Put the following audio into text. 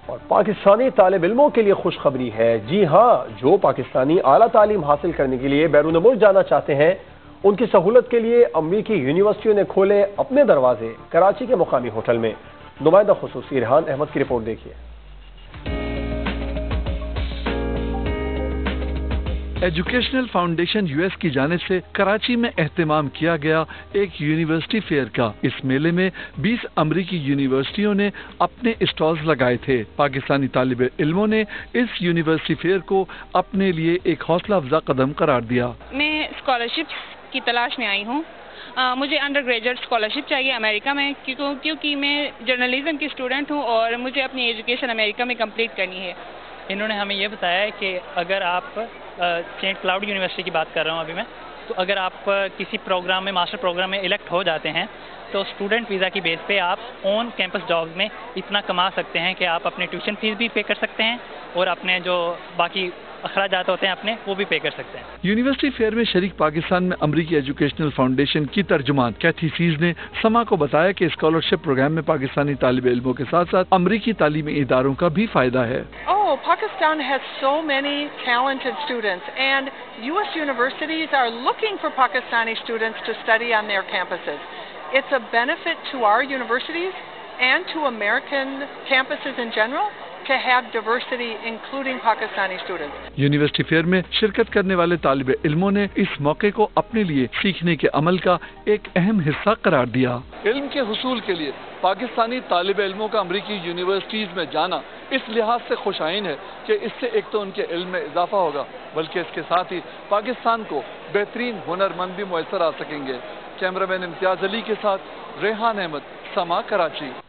اور پاکستانی طالب علموں کے لیے خوشخبری ہے۔ جی ہاں، جو پاکستانی اعلیٰ تعلیم حاصل کرنے کے لیے بیرون ملک جانا چاہتے ہیں، ان کی سہولت کے لیے امریکی یونیورسٹیوں نے کھولے اپنے دروازے۔ کراچی کے مقامی ہوٹل میں نمائندہ خصوصی ریحان احمد کی رپورٹ دیکھیے۔ ایجوکیشنل فاؤنڈیشن یو ایس کی جانب سے کراچی میں اہتمام کیا گیا ایک یونیورسٹی فیئر کا۔ اس میلے میں 20 امریکی یونیورسٹیوں نے اپنے اسٹالز لگائے تھے۔ پاکستانی طالب علموں نے اس یونیورسٹی فیئر کو اپنے لیے ایک حوصلہ افزا قدم قرار دیا۔ میں اسکالرشپس کی تلاش میں آئی ہوں۔ مجھے انڈر گریجویٹ اسکالرشپ چاہیے امریکہ میں، کیونکہ میں جرنلزم کی اسٹوڈنٹ ہوں اور مجھے اپنی ایجوکیشن امریکہ میں کمپلیٹ کرنی ہے۔ انہوں نے ہمیں یہ بتایا ہے کہ اگر آپ سینٹ کلاؤڈ یونیورسٹی کی بات کر رہا ہوں ابھی میں، تو اگر آپ کسی پروگرام میں ماسٹر پروگرام میں الیکٹ ہو جاتے ہیں تو اسٹوڈنٹ ویزا کی بیس پہ آپ آن کیمپس جابز میں اتنا کما سکتے ہیں کہ آپ اپنے ٹیوشن فیس بھی پے کر سکتے ہیں اور اپنے جو باقی اخراجات ہوتے ہیں اپنے وہ بھی پے کر سکتے ہیں۔ یونیورسٹی فیئر میں شریک پاکستان میں امریکی ایجوکیشنل فاؤنڈیشن کی ترجمان کیتھی سیز نے سما کو بتایا کہ اسکالرشپ پروگرام میں پاکستانی طالب علموں کے ساتھ ساتھ امریکی تعلیمی اداروں کا بھی فائدہ ہے۔ Pakistan has so many talented students, and U.S. universities are looking for Pakistani students to study on their campuses. It's a benefit to our universities and to American campuses in general to have diversity, including Pakistani students. University fair میں شرکت کرنے والے طالب علموں نے اس موقع کو اپنے لیے سیکھنے کے عمل کا ایک اہم حصہ قرار دیا۔ علم کے حصول کے لیے پاکستانی طالب علموں کا امریکی یونیورسٹیز میں جانا اس لحاظ سے خوش آئین ہے کہ اس سے ایک تو ان کے علم میں اضافہ ہوگا، بلکہ اس کے ساتھ ہی پاکستان کو بہترین ہنرمند بھی میسر آ سکیں گے۔ کیمرہ مین امتیاز علی کے ساتھ ریحان احمد، سما، کراچی۔